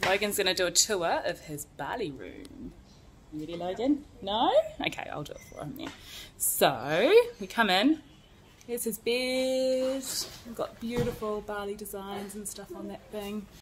Logan's going to do a tour of his Bali room. You ready, Logan? No? Okay, I'll do it for him then. So, we come in. Here's his bed. We've got beautiful Bali designs and stuff on that thing.